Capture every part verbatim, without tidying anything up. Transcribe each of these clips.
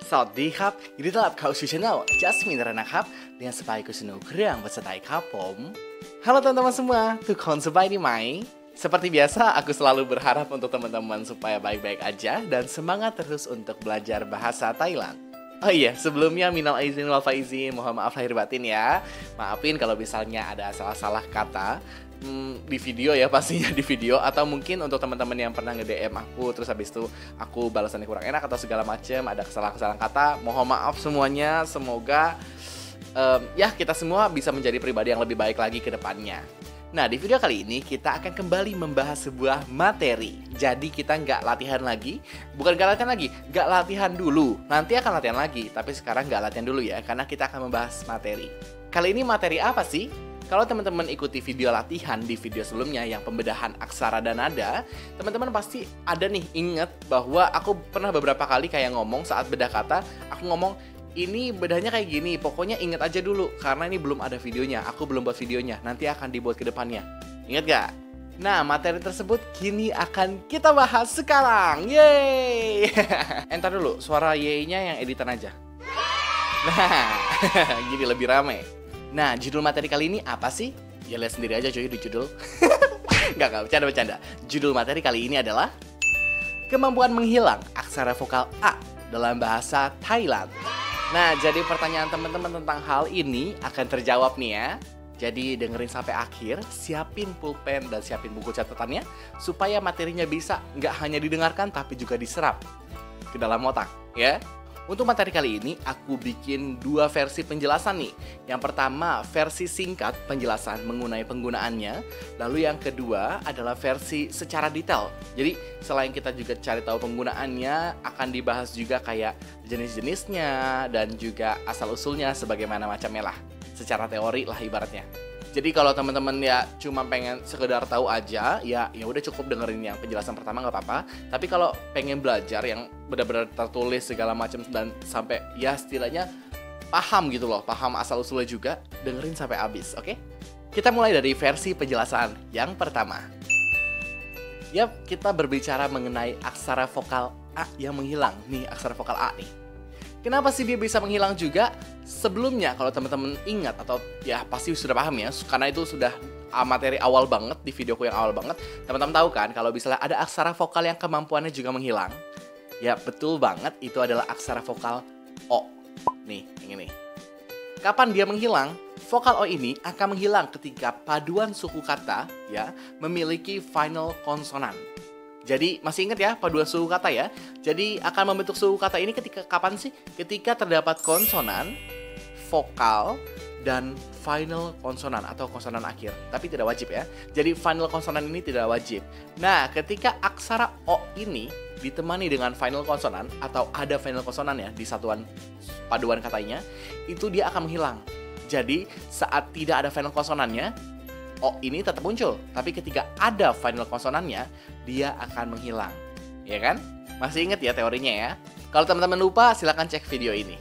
สวัสดีครับยินดีต้อนรับเข้าสู่ channel Jasmine นะครับ dengan supaya aku senang kerang bersertai kapom. Halo teman-teman semua, ทุกคนสบายดีไหม Seperti biasa, aku selalu berharap untuk teman-teman supaya baik-baik aja dan semangat terus untuk belajar bahasa Thailand. Oh iya, sebelumnya minal aizin wal faizin, mohon maaf lahir batin ya. Maafin kalau misalnya ada salah-salah kata hmm, di video ya, pastinya di video. Atau mungkin untuk teman-teman yang pernah nge-D M aku, terus habis itu aku balasannya kurang enak atau segala macem, ada kesalahan-kesalahan kata. Mohon maaf semuanya, semoga um, ya kita semua bisa menjadi pribadi yang lebih baik lagi ke depannya. Nah, di video kali ini kita akan kembali membahas sebuah materi. Jadi kita nggak latihan lagi, bukan nggak latihan lagi, nggak latihan dulu. Nanti akan latihan lagi, tapi sekarang nggak latihan dulu ya, karena kita akan membahas materi. Kali ini materi apa sih? Kalau teman-teman ikuti video latihan di video sebelumnya yang pembedahan aksara dan nada, teman-teman pasti ada nih inget bahwa aku pernah beberapa kali kayak ngomong saat bedah kata, aku ngomong, ini bedanya kayak gini, pokoknya inget aja dulu karena ini belum ada videonya, aku belum buat videonya, nanti akan dibuat ke depannya. Ingat gak? Nah, materi tersebut kini akan kita bahas sekarang. Yeay! Entar dulu, suara yeay-nya yang editan aja. Nah, gini lebih rame. Nah, judul materi kali ini apa sih? Ya lihat sendiri aja cuy di judul. Gak, gak, bercanda-bercanda. Judul materi kali ini adalah kemampuan menghilang aksara vokal A dalam bahasa Thailand. Nah, jadi pertanyaan teman-teman tentang hal ini akan terjawab nih ya. Jadi dengerin sampai akhir, siapin pulpen dan siapin buku catatannya supaya materinya bisa nggak hanya didengarkan tapi juga diserap ke dalam otak ya. Untuk materi kali ini aku bikin dua versi penjelasan nih. Yang pertama versi singkat penjelasan mengenai penggunaannya. Lalu yang kedua adalah versi secara detail. Jadi selain kita juga cari tahu penggunaannya, akan dibahas juga kayak jenis-jenisnya dan juga asal-usulnya sebagaimana macamnya lah. Secara teori lah ibaratnya. Jadi kalau teman-teman ya cuma pengen sekedar tahu aja, ya ya udah cukup dengerin yang penjelasan pertama nggak apa-apa. Tapi kalau pengen belajar yang benar-benar tertulis segala macam dan sampai ya setidaknya paham gitu loh, paham asal usulnya juga, dengerin sampai habis, oke? Kita mulai dari versi penjelasan yang pertama. Yap, kita berbicara mengenai aksara vokal A yang menghilang. Nih, aksara vokal A nih. Kenapa sih dia bisa menghilang juga? Sebelumnya kalau teman-teman ingat atau ya pasti sudah paham ya, karena itu sudah materi awal banget di videoku yang awal banget. Teman-teman tahu kan kalau misalnya ada aksara vokal yang kemampuannya juga menghilang. Ya betul banget, itu adalah aksara vokal O. Nih, yang ini. Kapan dia menghilang? Vokal O ini akan menghilang ketika paduan suku kata ya memiliki final konsonan. Jadi masih ingat ya paduan suku kata ya. Jadi akan membentuk suku kata ini ketika kapan sih? Ketika terdapat konsonan, vokal, dan final konsonan atau konsonan akhir. Tapi tidak wajib ya. Jadi final konsonan ini tidak wajib. Nah, ketika aksara O ini ditemani dengan final konsonan atau ada final konsonan ya di satuan paduan katanya, itu dia akan menghilang. Jadi saat tidak ada final konsonannya, O ini tetap muncul, tapi ketika ada final konsonannya, dia akan menghilang. Ya kan? Masih ingat ya teorinya ya? Kalau teman-teman lupa, silahkan cek video ini.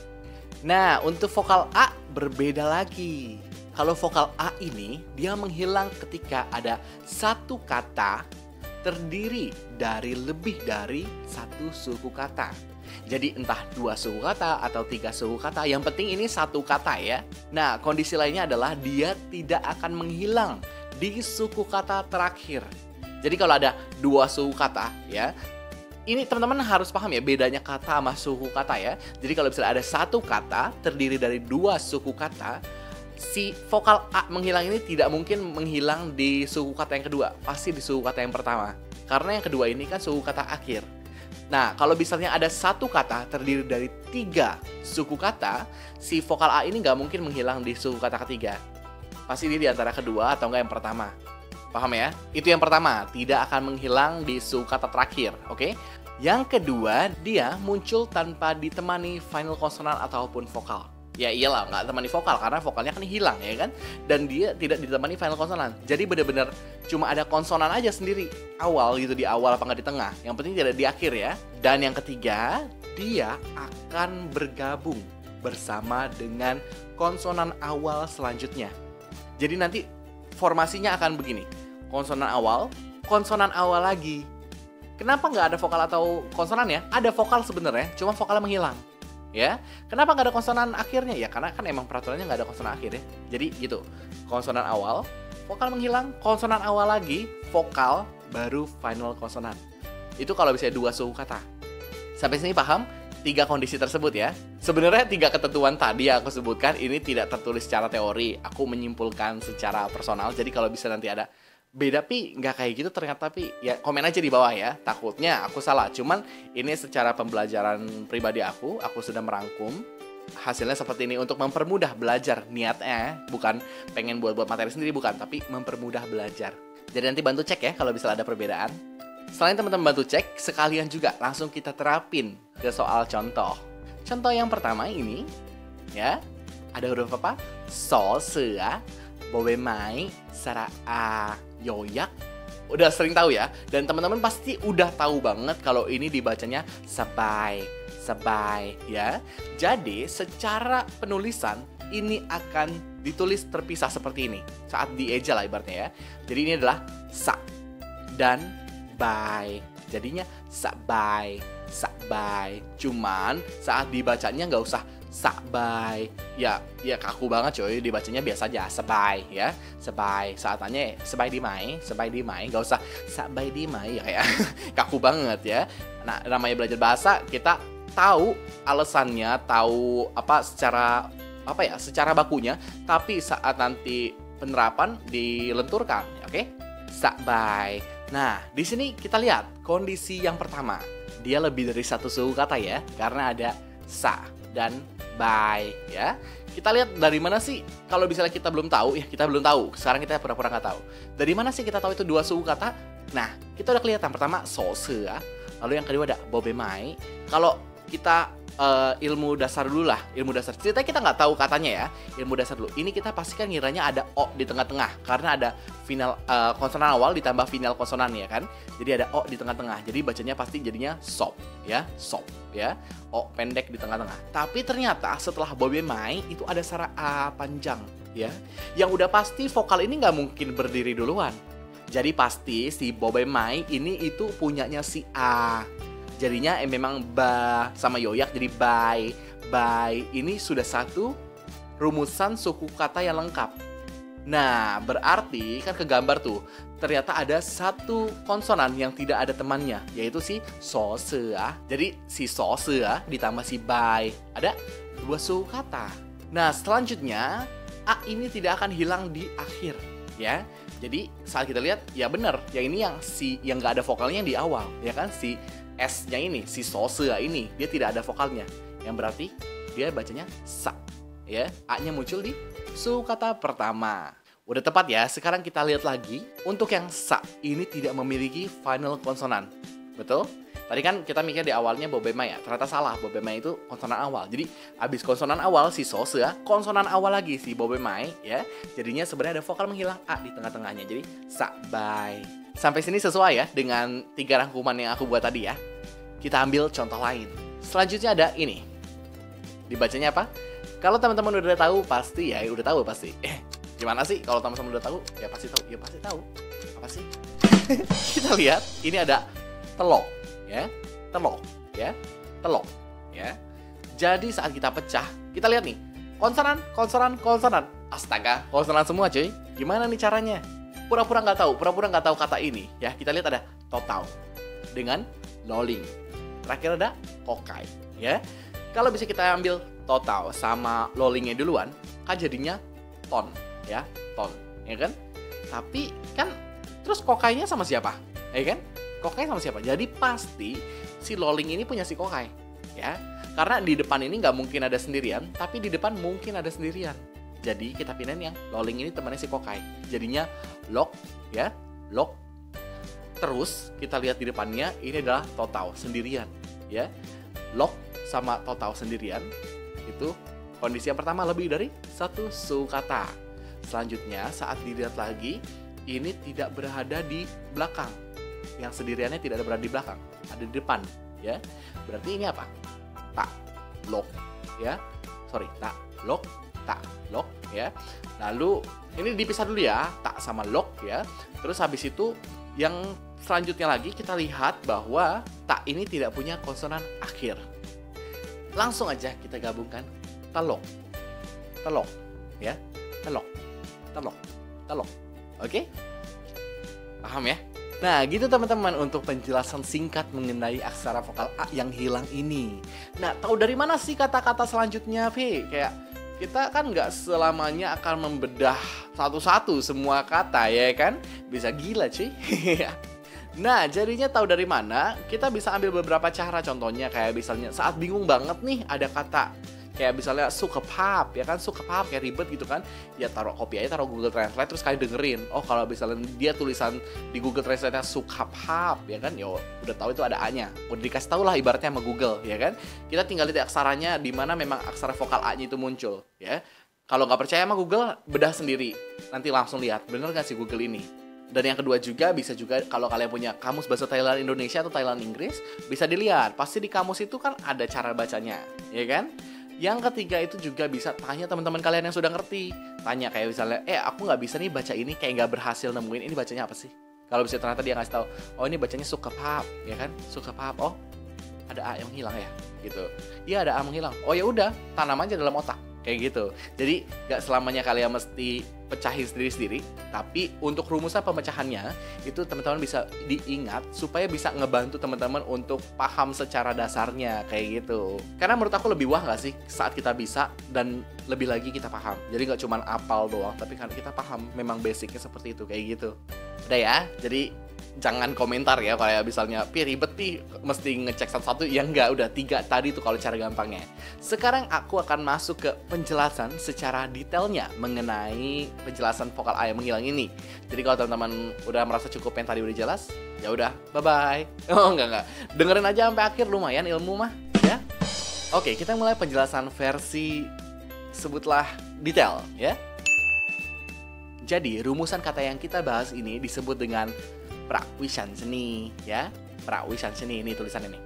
Nah, untuk vokal A berbeda lagi. Kalau vokal A ini, dia menghilang ketika ada satu kata terdiri dari lebih dari satu suku kata. Jadi entah dua suku kata atau tiga suku kata, yang penting ini satu kata ya. Nah, kondisi lainnya adalah dia tidak akan menghilang di suku kata terakhir. Jadi kalau ada dua suku kata ya, ini teman-teman harus paham ya bedanya kata sama suku kata ya. Jadi kalau misalnya ada satu kata terdiri dari dua suku kata, si vokal A menghilang ini tidak mungkin menghilang di suku kata yang kedua, pasti di suku kata yang pertama. Karena yang kedua ini kan suku kata akhir. Nah, kalau misalnya ada satu kata terdiri dari tiga suku kata, si vokal A ini nggak mungkin menghilang di suku kata ketiga. Pasti ini di antara kedua atau enggak yang pertama. Paham ya? Itu yang pertama, tidak akan menghilang di suku kata terakhir, oke? Yang kedua, dia muncul tanpa ditemani final konsonan ataupun vokal. Ya iyalah, nggak temani vokal karena vokalnya kan hilang ya kan. Dan dia tidak ditemani final konsonan. Jadi benar-benar cuma ada konsonan aja sendiri awal gitu, di awal apa nggak di tengah. Yang penting tidak di akhir ya. Dan yang ketiga, dia akan bergabung bersama dengan konsonan awal selanjutnya. Jadi nanti formasinya akan begini. Konsonan awal, konsonan awal lagi. Kenapa nggak ada vokal atau konsonan ya? Ada vokal sebenarnya, cuma vokalnya menghilang. ya. Kenapa nggak ada konsonan akhirnya? Ya karena kan emang peraturannya nggak ada konsonan akhir ya. Jadi gitu, konsonan awal, vokal menghilang, konsonan awal lagi, vokal, baru final konsonan. Itu kalau bisa dua suku kata. Sampai sini paham? Tiga kondisi tersebut ya. Sebenarnya tiga ketentuan tadi yang aku sebutkan ini tidak tertulis secara teori. Aku menyimpulkan secara personal. Jadi kalau bisa nanti ada beda pi nggak kayak gitu ternyata pi ya komen aja di bawah ya. Takutnya aku salah. Cuman ini secara pembelajaran pribadi aku, aku sudah merangkum hasilnya seperti ini untuk mempermudah belajar niatnya. Bukan pengen buat-buat materi sendiri bukan, tapi mempermudah belajar. Jadi nanti bantu cek ya kalau bisa ada perbedaan. Selain teman-teman bantu cek, sekalian juga langsung kita terapin ke soal contoh. Contoh yang pertama ini, ya, ada huruf apa? So, se, bobe mai, sara a, yoyak. Udah sering tahu ya, dan teman-teman pasti udah tahu banget kalau ini dibacanya sabai, sabai, ya. Jadi secara penulisan ini akan ditulis terpisah seperti ini saat dieja lah ibaratnya ya. Jadi ini adalah sa dan bai, jadinya sabai, sabai. Cuman saat dibacanya nggak usah sabai, ya ya kaku banget coy. Dibacanya biasa aja sabai ya, sabai. Saat tanya sabai di mai, sabai di mai, nggak usah sabai di mai ya kayak kaku banget ya. Nah namanya belajar bahasa kita tahu alasannya, tahu apa secara apa ya secara bakunya, tapi saat nanti penerapan dilenturkan, oke? Okay? Sabai. Nah, di sini kita lihat kondisi yang pertama. Dia lebih dari satu suku kata ya, karena ada sa dan bai ya. Kita lihat dari mana sih? Kalau misalnya kita belum tahu, ya kita belum tahu. Sekarang kita pura-pura nggak tahu. Dari mana sih kita tahu itu dua suku kata? Nah, kita udah kelihatan. Pertama, so se, lalu yang kedua ada bobe mai. Kalau kita uh, ilmu dasar dulu lah, ilmu dasar. Ceritanya kita nggak tahu katanya ya, ilmu dasar dulu. Ini kita pastikan ngiranya ada o di tengah-tengah karena ada final uh, konsonan awal ditambah final konsonan ya kan. Jadi ada o di tengah-tengah. Jadi bacanya pasti jadinya sop ya, sop ya. O pendek di tengah-tengah. Tapi ternyata setelah bobe mai itu ada sara a panjang ya. Yang udah pasti vokal ini nggak mungkin berdiri duluan. Jadi pasti si bobe mai ini itu punyanya si a. Jadinya eh, memang ba sama yoyak jadi bai. Bai ini sudah satu rumusan suku kata yang lengkap. Nah, berarti kan kegambar tuh. Ternyata ada satu konsonan yang tidak ada temannya, yaitu si so se. Jadi si so se ditambah si bai. Ada dua suku kata. Nah, selanjutnya a ini tidak akan hilang di akhir, ya. Jadi saat kita lihat, ya benar, yang ini yang si yang nggak ada vokalnya di awal, ya kan si S-nya ini, si sose ini, dia tidak ada vokalnya. Yang berarti dia bacanya sa. Ya, A-nya muncul di suku kata pertama. Udah tepat ya, sekarang kita lihat lagi. Untuk yang sa, ini tidak memiliki final konsonan. Betul? Tadi kan kita mikir di awalnya bobema ya. Ternyata salah, bobema itu konsonan awal. Jadi, habis konsonan awal si sose, konsonan awal lagi si bobemai ya. Jadinya sebenarnya ada vokal menghilang A di tengah-tengahnya. Jadi, sa, bai. Sampai sini sesuai ya dengan tiga rangkuman yang aku buat tadi ya. Kita ambil contoh lain. Selanjutnya ada ini. Dibacanya apa? Kalau teman-teman udah tahu pasti ya, udah tahu pasti. Eh, gimana sih kalau teman-teman udah tahu? Ya pasti tahu, ya pasti tahu. Apa sih? Kita lihat, ini ada telok ya. Telok ya. Telok ya. Jadi saat kita pecah, kita lihat nih. Konsonan, konsonan, konsonan. Astaga, konsonan semua cuy. Gimana nih caranya? Pura-pura nggak tahu, pura-pura nggak tahu kata ini ya. Kita lihat ada total dengan loling. Terakhir ada kokai ya. Kalau bisa kita ambil total sama lolingnya duluan, kan jadinya ton ya, ton ya kan. Tapi kan terus kokainya sama siapa? Ya kan? Kokai sama siapa? Jadi pasti si loling ini punya si kokai ya. Karena di depan ini nggak mungkin ada sendirian, tapi di depan mungkin ada sendirian. Jadi kita pindahin yang loling ini temannya si kokai. Jadinya lok ya, lok. Terus kita lihat di depannya ini adalah total sendirian ya. Lok sama total sendirian itu kondisi yang pertama lebih dari satu suku kata. Selanjutnya saat dilihat lagi ini tidak berada di belakang. Yang sendiriannya tidak ada berada di belakang, ada di depan ya. Berarti ini apa? Tak, lok ya. Sorry, tak, lok. Tak, lok ya. Lalu ini dipisah dulu ya, tak sama lok ya. Terus habis itu yang selanjutnya lagi kita lihat bahwa tak ini tidak punya konsonan akhir. Langsung aja kita gabungkan telok, telok, ya, telok, telok, telok. Oke? Paham ya? Nah, gitu teman-teman untuk penjelasan singkat mengenai aksara vokal A yang hilang ini. Nah, tahu dari mana sih kata-kata selanjutnya, V? Kayak kita kan nggak selamanya akan membedah satu-satu semua kata, ya kan? Bisa gila, cuy. Nah, jadinya tahu dari mana? Kita bisa ambil beberapa cara, contohnya kayak misalnya saat bingung banget nih ada kata kayak misalnya sukapap, ya kan, sukapap kayak ribet gitu kan, ya taruh kopi aja, taruh Google Translate, terus kalian dengerin, oh kalau misalnya dia tulisan di Google Translate-nya sukapap, ya kan, ya udah tahu itu ada A-nya, udah dikasih tahu lah ibaratnya sama Google, ya kan, kita tinggal lihat aksaranya di mana memang aksara vokal A-nya itu muncul, ya. Kalau nggak percaya sama Google, bedah sendiri, nanti langsung lihat, bener nggak sih Google ini. Dan yang kedua juga bisa juga kalau kalian punya kamus bahasa Thailand Indonesia atau Thailand Inggris, bisa dilihat, pasti di kamus itu kan ada cara bacanya, ya kan. Yang ketiga itu juga bisa tanya teman-teman kalian yang sudah ngerti. Tanya kayak misalnya, eh aku nggak bisa nih baca ini, kayak nggak berhasil nemuin ini bacanya apa sih. Kalau bisa ternyata dia ngasih tahu, oh ini bacanya sukapap, ya kan, sukapap, oh ada A yang hilang ya, gitu. Iya ada A menghilang, oh ya udah tanam aja dalam otak, kayak gitu. Jadi nggak selamanya kalian mesti pecahin sendiri-sendiri, tapi untuk rumusan pemecahannya itu teman-teman bisa diingat supaya bisa ngebantu teman-teman untuk paham secara dasarnya kayak gitu. Karena menurut aku lebih wah nggak sih saat kita bisa dan lebih lagi kita paham. Jadi nggak cuma apal doang, tapi kan kita paham memang basicnya seperti itu kayak gitu. Udah ya, jadi jangan komentar ya kayak misalnya pi ribet nih mesti ngecek satu-satu, ya enggak, udah tiga tadi tuh kalau cara gampangnya. Sekarang aku akan masuk ke penjelasan secara detailnya mengenai penjelasan vokal A yang menghilang ini. Jadi kalau teman-teman udah merasa cukup yang tadi udah jelas, ya udah bye bye. Oh enggak enggak, dengerin aja sampai akhir, lumayan ilmu mah ya. Oke, kita mulai penjelasan versi sebutlah detail ya. Jadi rumusan kata yang kita bahas ini disebut dengan Prakwishan seni, ya. Prakwishan seni, ini tulisan ini.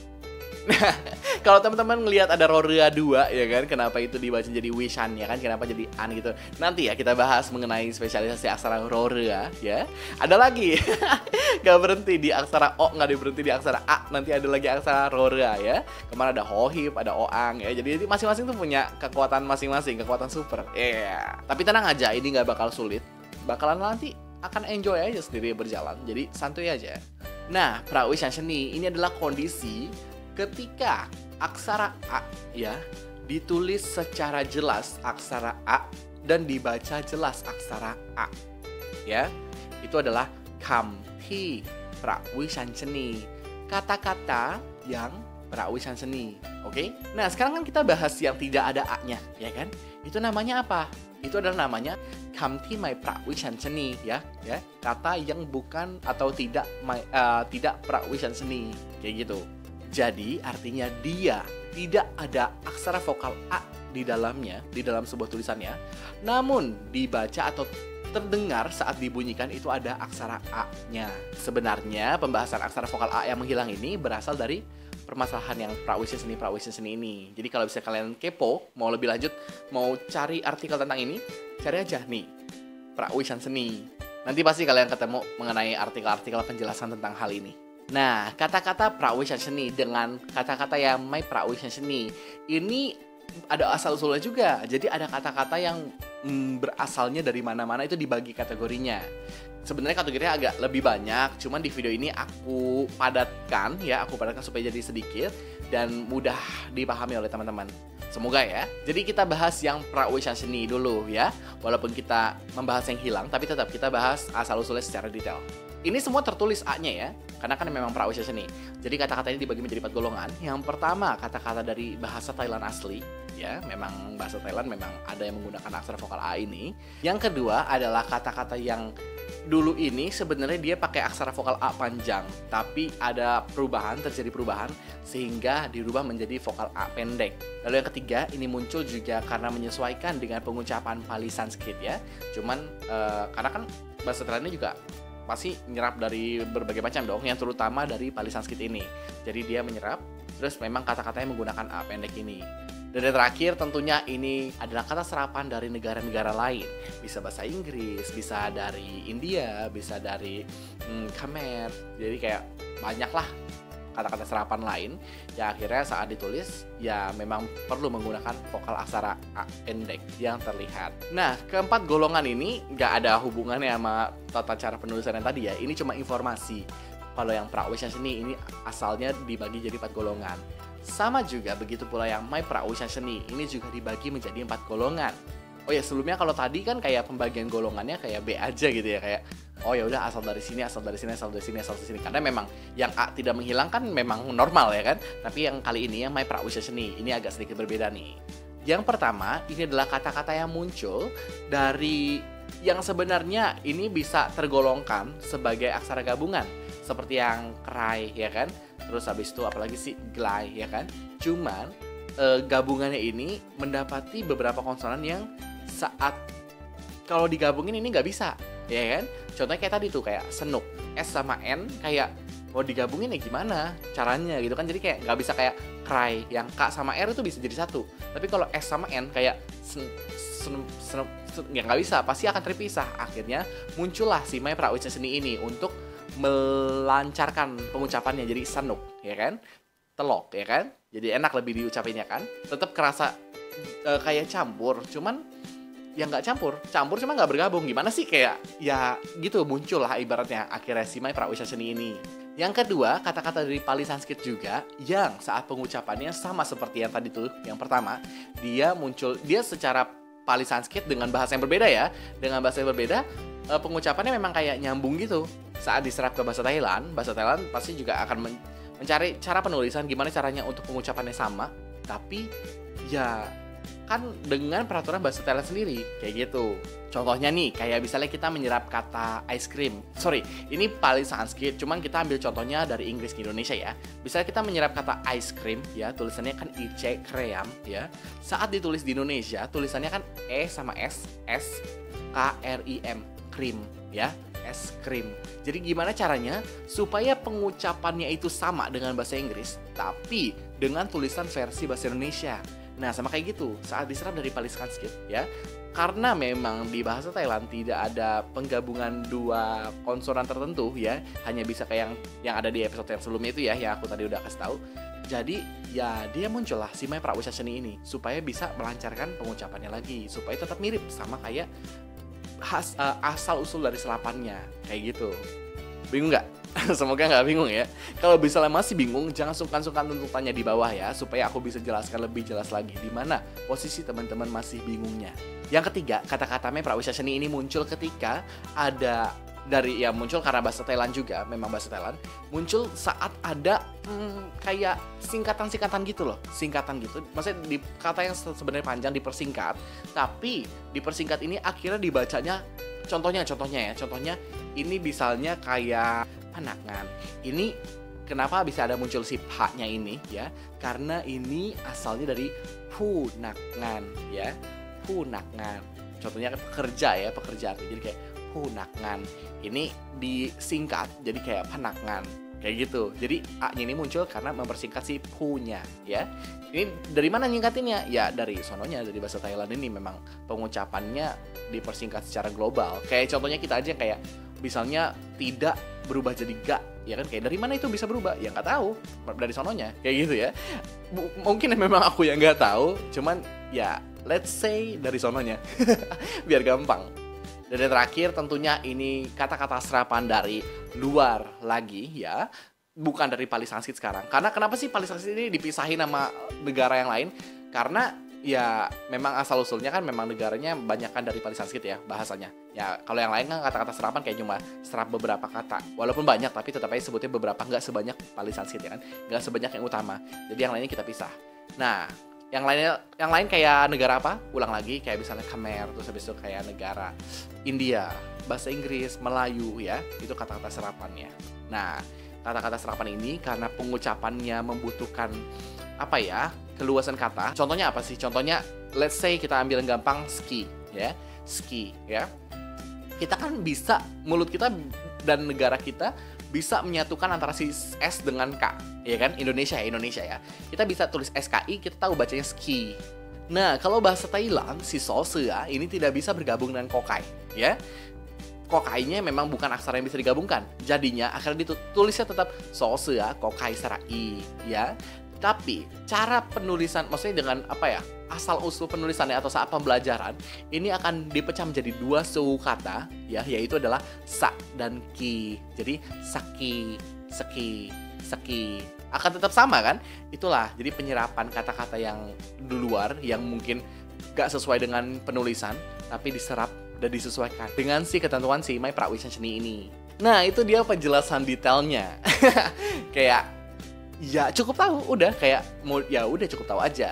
Nah, kalau teman-teman ngelihat ada rorea dua, ya kan, kenapa itu dibaca jadi wishan, ya kan, kenapa jadi an gitu. Nanti ya kita bahas mengenai spesialisasi aksara rorea, ya. Ada lagi, gak berhenti di aksara o, gak berhenti di aksara a, nanti ada lagi aksara rorea, ya. Kemana ada hohip, ada oang, ya. Jadi masing-masing tuh punya kekuatan masing-masing, kekuatan super, ya. Yeah. Tapi tenang aja, ini gak bakal sulit, bakalan nanti akan enjoy aja sendiri berjalan, jadi santuy aja. Nah, Prakwishan seni ini adalah kondisi ketika aksara A ya ditulis secara jelas aksara A dan dibaca jelas aksara A. Ya, itu adalah kamthi Prakwishan seni. Kata-kata yang Prakwishan seni. Oke? Nah, sekarang kan kita bahas yang tidak ada A-nya, ya kan? Itu namanya apa? Itu adalah namanya kamthi mai Prakwishan seni, ya, ya. Kata yang bukan atau tidak mai, uh, tidak Prakwishan seni, kayak gitu. Jadi artinya dia tidak ada aksara vokal A di dalamnya, di dalam sebuah tulisannya. Namun dibaca atau terdengar saat dibunyikan itu ada aksara A-nya. Sebenarnya pembahasan aksara vokal A yang menghilang ini berasal dari permasalahan yang Prakwishan seni Prakwishan seni ini. Jadi kalau bisa kalian kepo, mau lebih lanjut, mau cari artikel tentang ini, cari aja nih Prakwishan seni. Nanti pasti kalian ketemu mengenai artikel-artikel penjelasan tentang hal ini. Nah, kata-kata Prakwishan seni dengan kata-kata yang mai Prakwishan seni ini ada asal-usulnya juga. Jadi ada kata-kata yang mm, berasalnya dari mana-mana, itu dibagi kategorinya. Sebenarnya kategorinya agak lebih banyak, cuman di video ini aku padatkan ya, aku padatkan supaya jadi sedikit dan mudah dipahami oleh teman-teman. Semoga ya. Jadi kita bahas yang Prakwishan seni dulu ya. Walaupun kita membahas yang hilang, tapi tetap kita bahas asal-usulnya secara detail. Ini semua tertulis A-nya ya, karena kan memang Prakwishan seni. Jadi kata-kata ini dibagi menjadi empat golongan. Yang pertama, kata-kata dari bahasa Thailand asli. Ya, memang bahasa Thailand memang ada yang menggunakan aksara vokal A ini. Yang kedua adalah kata-kata yang dulu ini sebenarnya dia pakai aksara vokal A panjang, tapi ada perubahan, terjadi perubahan sehingga dirubah menjadi vokal A pendek. Lalu yang ketiga, ini muncul juga karena menyesuaikan dengan pengucapan Pali Sanskrit ya. Cuman uh, karena kan bahasa Thailand juga pasti menyerap dari berbagai macam dong, yang terutama dari Pali Sanskrit ini. Jadi dia menyerap, terus memang kata-katanya menggunakan A pendek ini. Dan yang terakhir tentunya ini adalah kata serapan dari negara-negara lain. Bisa bahasa Inggris, bisa dari India, bisa dari hmm, Khmer. Jadi kayak banyak lah kata-kata serapan lain, ya akhirnya saat ditulis ya memang perlu menggunakan vokal aksara A pendek yang terlihat. Nah, keempat golongan ini nggak ada hubungannya sama tata cara penulisan yang tadi ya. Ini cuma informasi. Kalau yang Prawisya Seni ini asalnya dibagi jadi empat golongan. Sama juga begitu pula yang My Prawisya Seni ini juga dibagi menjadi empat golongan. Oh ya, sebelumnya kalau tadi kan kayak pembagian golongannya kayak B aja gitu ya, kayak oh ya udah asal dari sini, asal dari sini, asal dari sini, asal dari sini. Karena memang yang A tidak menghilangkan memang normal ya kan. Tapi yang kali ini yang My Prawisya Seni ini agak sedikit berbeda nih. Yang pertama, ini adalah kata-kata yang muncul dari yang sebenarnya ini bisa tergolongkan sebagai aksara gabungan. Seperti yang cry ya kan. Terus habis itu apalagi sih glide ya kan. Cuman e, gabungannya ini mendapati beberapa konsonan yang saat kalau digabungin ini nggak bisa ya kan. Contohnya kayak tadi tuh kayak senuk S sama N kayak mau digabungin ya gimana caranya gitu kan. Jadi kayak nggak bisa kayak cry yang K sama R itu bisa jadi satu. Tapi kalau S sama N kayak sen, sen, sen, sen, ya nggak bisa, pasti akan terpisah. Akhirnya muncullah si My Prawisya Seni ini untuk melancarkan pengucapannya jadi senuk ya kan, telok ya kan, jadi enak lebih diucapinnya kan. Tetap kerasa e, kayak campur, cuman ya nggak campur, campur cuma nggak bergabung. Gimana sih kayak ya gitu muncul lah ibaratnya akhirnya si My Prawisya Seni ini. Yang kedua, kata-kata dari Pali Sanskrit juga yang saat pengucapannya sama seperti yang tadi tuh. Yang pertama, dia muncul dia secara Pali Sanskrit dengan bahasa yang berbeda ya, dengan bahasa yang berbeda e, pengucapannya memang kayak nyambung gitu. Saat diserap ke bahasa Thailand, bahasa Thailand pasti juga akan men- mencari cara penulisan gimana caranya untuk pengucapannya sama, tapi ya kan dengan peraturan bahasa Thailand sendiri kayak gitu. Contohnya nih, kayak misalnya kita menyerap kata ice cream. Sorry, ini paling Sanskrit, cuman kita ambil contohnya dari Inggris ke Indonesia ya. Misalnya kita menyerap kata ice cream ya, tulisannya kan I C kream ya. Saat ditulis di Indonesia, tulisannya kan E sama S, S K R I M, cream ya. Es krim. Jadi gimana caranya supaya pengucapannya itu sama dengan bahasa Inggris tapi dengan tulisan versi bahasa Indonesia. Nah, sama kayak gitu saat diserap dari Pali Sanskrit ya. Karena memang di bahasa Thailand tidak ada penggabungan dua konsonan tertentu ya, hanya bisa kayak yang yang ada di episode yang sebelumnya itu ya, yang aku tadi udah kasih tahu. Jadi ya dia muncullah si My Prawisya Seni ini supaya bisa melancarkan pengucapannya lagi, supaya tetap mirip sama kayak Has, uh, asal usul dari serapannya kayak gitu. Bingung nggak? Semoga nggak bingung ya. Kalau misalnya masih bingung, jangan sungkan-sungkan untuk tanya di bawah ya, supaya aku bisa jelaskan lebih jelas lagi di mana posisi teman-teman masih bingungnya. Yang ketiga, kata-kata My Prawisya Seni ini muncul ketika ada dari ya muncul karena bahasa Thailand juga, memang bahasa Thailand muncul saat ada hmm, kayak singkatan-singkatan gitu loh, singkatan gitu. Maksudnya di kata yang sebenarnya panjang dipersingkat, tapi dipersingkat ini akhirnya dibacanya. Contohnya, contohnya ya, contohnya ini misalnya kayak panangan. Ini kenapa bisa ada muncul si H-nya ini ya? Karena ini asalnya dari punangan ya, punangan. Contohnya pekerja ya, pekerja. Jadi kayak punangan. Ini disingkat jadi kayak panangan kayak gitu. Jadi A-nya ini muncul karena mempersingkat si punya ya. Ini dari mana nyingkatinnya? Ya dari sononya, dari bahasa Thailand ini memang pengucapannya dipersingkat secara global. Kayak contohnya kita aja kayak misalnya tidak berubah jadi ga ya kan, kayak dari mana itu bisa berubah? Ya nggak tahu, dari sononya kayak gitu ya. M- mungkin memang aku yang nggak tahu, cuman ya let's say dari sononya biar gampang. Dan yang terakhir tentunya ini kata-kata serapan dari luar lagi ya, bukan dari Pali Sanskrit sekarang. Karena kenapa sih Pali Sanskrit ini dipisahin sama negara yang lain? Karena ya memang asal usulnya kan memang negaranya banyakkan dari Pali Sanskrit ya bahasanya. Ya kalau yang lain kan kata-kata serapan kayak cuma serap beberapa kata. Walaupun banyak tapi tetap aja sebutnya beberapa, nggak sebanyak Pali Sanskrit ya kan. Nggak sebanyak yang utama. Jadi yang lainnya kita pisah. Nah, yang lainnya, yang lain kayak negara apa? Ulang lagi kayak misalnya Khmer, terus habis itu kayak negara India, bahasa Inggris, Melayu ya, itu kata-kata serapannya. Nah, kata-kata serapan ini karena pengucapannya membutuhkan apa ya? Keluasan kata. Contohnya apa sih? Contohnya let's say kita ambil yang gampang ski ya. Ski ya. Kita kan bisa mulut kita dan negara kita bisa menyatukan antara si S dengan K, ya kan? Indonesia ya, Indonesia ya. Kita bisa tulis S K I, kita tahu bacanya ski. Nah, kalau bahasa Thailand, si Sosea ini tidak bisa bergabung dengan Kokai, ya. kokainya memang bukan aksara yang bisa digabungkan. Jadinya akhirnya ditulisnya tetap sosea kokai secara i, ya. Tapi cara penulisan, maksudnya dengan apa ya, asal usul penulisannya atau saat pembelajaran ini akan dipecah menjadi dua suku kata, ya, yaitu adalah sa dan ki. Jadi saki, seki, seki akan tetap sama kan? Itulah jadi penyerapan kata-kata yang di luar yang mungkin gak sesuai dengan penulisan, tapi diserap dan disesuaikan dengan si ketentuan si My Prawisanceni ini. Nah, itu dia penjelasan detailnya. Kayak ya cukup tahu, udah kayak ya udah cukup tahu aja.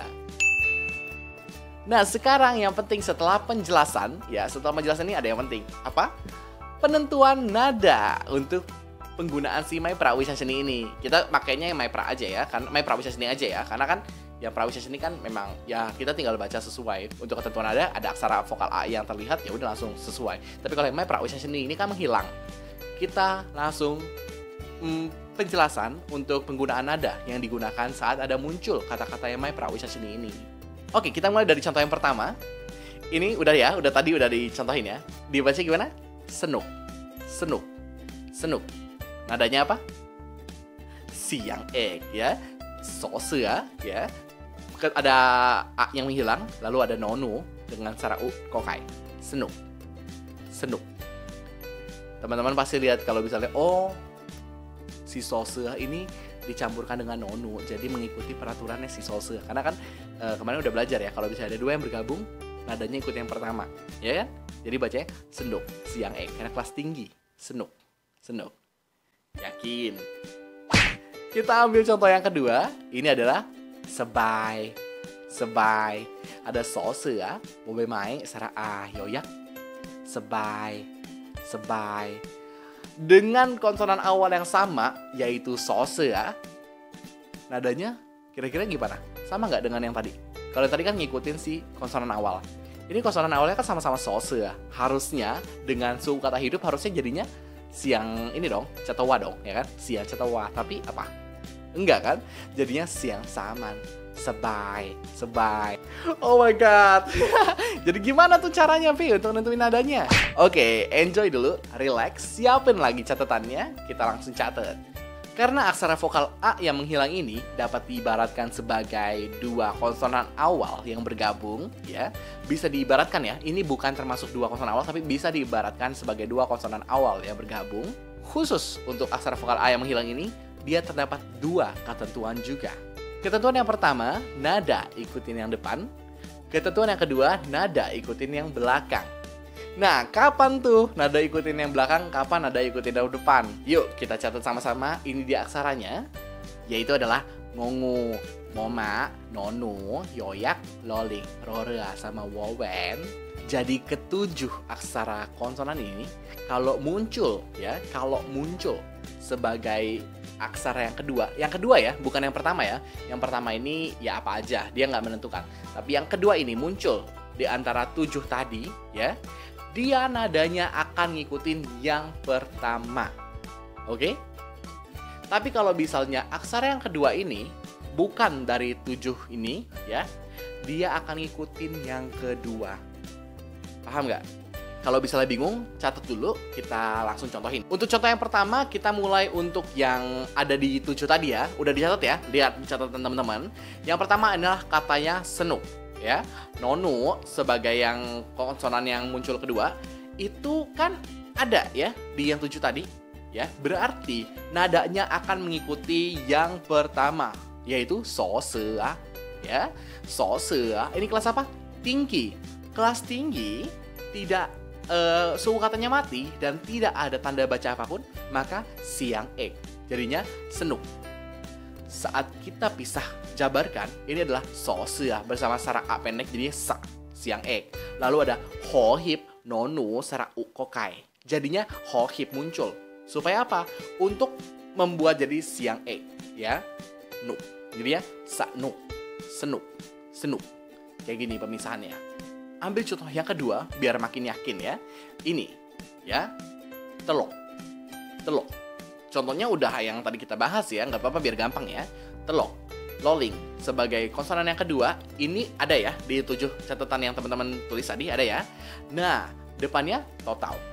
Nah, sekarang yang penting setelah penjelasan, ya setelah penjelasan ini ada yang penting. Apa? Penentuan nada untuk penggunaan si My Prawisanceni ini. Kita makainya yang My Pra aja ya, kan My Prawisanceni aja ya, karena kan yang Prawisanceni kan memang ya kita tinggal baca sesuai. Untuk ketentuan nada ada aksara vokal A yang terlihat, ya udah langsung sesuai. Tapi kalau yang My Prawisanceni ini kan menghilang. Kita langsung hmm, penjelasan untuk penggunaan nada yang digunakan saat ada muncul kata-kata yang My Prawisanceni ini. Oke, kita mulai dari contoh yang pertama. Ini udah ya, udah tadi udah dicontohin ya. Dibaca gimana? Senuk, senuk, senuk. Nadanya apa? Siang ek ya. Sosea ya. Ada A yang menghilang, lalu ada nonu dengan cara U kokai. Senuk, senuk. Teman-teman pasti lihat kalau misalnya, oh si sosea ini dicampurkan dengan nonu, jadi mengikuti peraturannya si sosea. Karena kan e, kemarin udah belajar ya, kalau bisa ada dua yang bergabung, nadanya ikut yang pertama, ya kan? Jadi bacanya senduk, siang ek, karena kelas tinggi, senuk, senuk. Yakin? Kita ambil contoh yang kedua, ini adalah sebai, sebai. Ada sosea, bobe mai, sara a, yoyak, sebai, sebai. Dengan konsonan awal yang sama, yaitu sosea, nadanya kira-kira gimana? Sama nggak dengan yang tadi? Kalau tadi kan ngikutin si konsonan awal. Ini konsonan awalnya kan sama-sama sosea. Harusnya dengan suku kata hidup harusnya jadinya siang ini dong, cetawa dong, ya kan? Siang cetawa. Tapi apa? Enggak kan? Jadinya siang saman. Sebai, sebai. Oh my god. Jadi gimana tuh caranya, Vi, untuk nentuin nadanya? Oke, enjoy dulu, relax, siapin lagi catatannya, kita langsung catat. Karena aksara vokal A yang menghilang ini dapat diibaratkan sebagai dua konsonan awal yang bergabung, ya. Bisa diibaratkan ya, ini bukan termasuk dua konsonan awal, tapi bisa diibaratkan sebagai dua konsonan awal yang bergabung. Khusus untuk aksara vokal A yang menghilang ini, dia terdapat dua ketentuan juga. Ketentuan yang pertama, nada ikutin yang depan. Ketentuan yang kedua, nada ikutin yang belakang. Nah, kapan tuh nada ikutin yang belakang, kapan nada ikutin yang depan? Yuk, kita catat sama-sama. Ini dia aksaranya, yaitu adalah ngongu, moma, nonu, yoyak, loling, rorea, sama wowen. Jadi ketujuh aksara konsonan ini, kalau muncul, ya, kalau muncul sebagai aksara yang kedua, yang kedua ya, bukan yang pertama ya. Yang pertama ini ya apa aja, dia nggak menentukan. Tapi yang kedua ini muncul di antara tujuh tadi, ya, dia nadanya akan ngikutin yang pertama. Oke? Tapi kalau misalnya aksara yang kedua ini bukan dari tujuh ini, ya, dia akan ngikutin yang kedua. Paham nggak? Kalau misalnya bingung, catat dulu, kita langsung contohin. Untuk contoh yang pertama, kita mulai untuk yang ada di tujuh tadi ya. Udah dicatat ya, lihat di catatan teman-teman. Yang pertama adalah katanya senuk, ya. Nonu sebagai yang konsonan yang muncul kedua, itu kan ada ya di yang tujuh tadi, ya. Berarti nadanya akan mengikuti yang pertama, yaitu sosea, ya. Sosea, ini kelas apa? Tinggi. Kelas tinggi tidak Uh, suku katanya mati dan tidak ada tanda baca apapun, maka siang ek. Jadinya senuk. Saat kita pisah jabarkan, ini adalah sosea bersama sara a pendek jadinya sa, siang ek. Lalu ada hohip, nonu, sara u kokai. Jadinya hohip muncul. Supaya apa? Untuk membuat jadi siang ek, ya. Nu. Jadinya sa nu, senuk, senuk. Kayak gini pemisahannya. Ambil contoh yang kedua biar makin yakin ya. Ini ya, telok, telok. Contohnya udah yang tadi kita bahas ya, nggak apa-apa biar gampang ya. Telok, loling sebagai konsonan yang kedua, ini ada ya di tujuh catatan yang teman-teman tulis tadi ada ya. Nah, depannya total.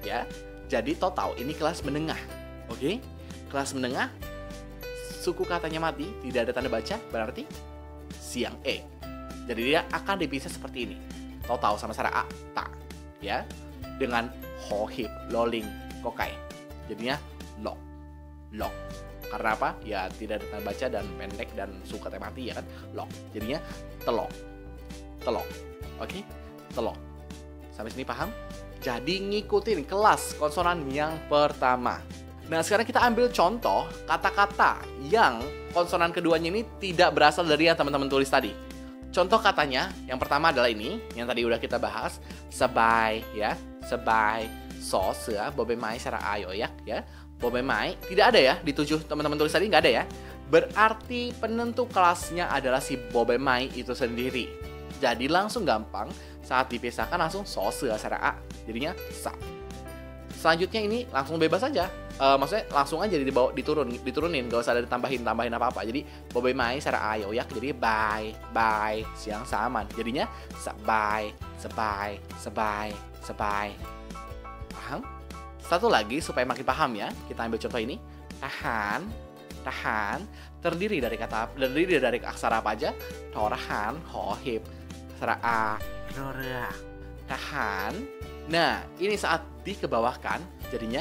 ya. Jadi total ini kelas menengah. Oke? Kelas menengah, suku katanya mati, tidak ada tanda baca, berarti siang E. Jadi dia akan dipisah seperti ini. Total sama cara A, ta, ya. Dengan hohip, loling, kokai. Jadinya lo, lo. Karena apa? Ya tidak ada tanda baca dan pendek dan suku katanya mati, ya kan? Lo. Jadinya telok, telok. Oke? Telok. Sampai sini paham? Jadi ngikutin kelas konsonan yang pertama. Nah, sekarang kita ambil contoh kata-kata yang konsonan keduanya ini tidak berasal dari yang teman-teman tulis tadi. Contoh katanya, yang pertama adalah ini, yang tadi udah kita bahas. Sebai, ya. Sebai, so, se, bobe mai, secara ayo, ya. ya. Bobe mai, tidak ada ya, di tujuh teman-teman tulis tadi nggak ada ya. Berarti penentu kelasnya adalah si bobe mai itu sendiri. Jadi langsung gampang, saat dipisahkan langsung so, se, secara a, jadinya sa. Selanjutnya ini langsung bebas aja. Uh, maksudnya langsung aja dibawa diturun diturunin, gak usah ada ditambahin tambahin apa apa. Jadi bobe mai secara ayo ya, jadi bye bye siang saman, jadinya sebai sebai sebai sebai. Paham? Satu lagi supaya makin paham ya, kita ambil contoh ini. Tahan, tahan terdiri dari kata terdiri dari aksara apa aja? Torahan, hohip, secara a, rora. Tahan. Nah, ini saat dikebawahkan jadinya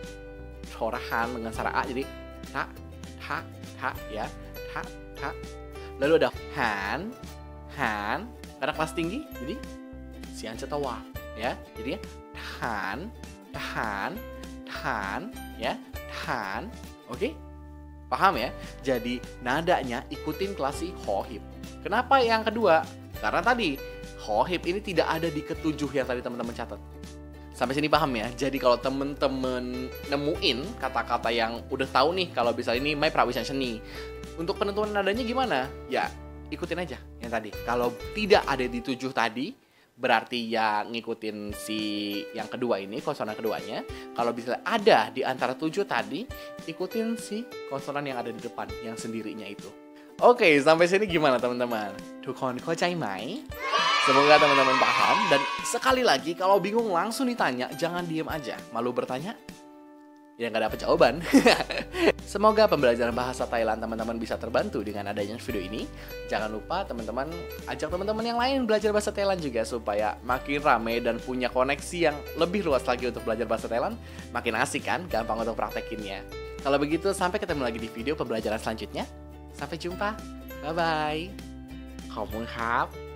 torahan dengan secara a, jadi ta, ta, ta ya, ta, ta. Lalu ada han, han karena kelas tinggi, jadi siang cetawa ya, jadi tahan, tahan, tahan ya, tahan. Oke? Paham ya? Jadi nadanya ikutin kelas si hohip. Kenapa yang kedua? Karena tadi hohip ini tidak ada di ketujuh yang tadi teman-teman catat. Sampai sini paham ya? Jadi kalau temen-temen nemuin kata-kata yang udah tahu nih, kalau bisa ini mai prawisan seni, untuk penentuan nadanya gimana? Ya ikutin aja yang tadi. Kalau tidak ada di tujuh tadi, berarti ya ngikutin si yang kedua ini, konsonan keduanya. Kalau bisa ada di antara tujuh tadi, ikutin si konsonan yang ada di depan, yang sendirinya itu. Oke, sampai sini gimana teman-teman? Tukon kocai mai? Semoga teman-teman paham. Dan sekali lagi, kalau bingung langsung ditanya, jangan diem aja. Malu bertanya, ya nggak dapet jawaban. Semoga pembelajaran bahasa Thailand teman-teman bisa terbantu dengan adanya video ini. Jangan lupa teman-teman ajak teman-teman yang lain belajar bahasa Thailand juga, supaya makin rame dan punya koneksi yang lebih luas lagi untuk belajar bahasa Thailand. Makin asik kan, gampang untuk praktekinnya. Kalau begitu, sampai ketemu lagi di video pembelajaran selanjutnya. Sampai jumpa, bye-bye. ขอบคุณครับ